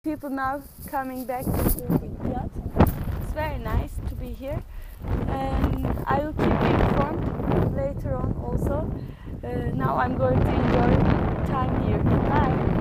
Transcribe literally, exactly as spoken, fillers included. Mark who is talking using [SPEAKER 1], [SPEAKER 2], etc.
[SPEAKER 1] people now coming back to the yacht. It's very nice to be here, and I will keep you informed later on also. Uh, now I'm going to enjoy time here. Bye!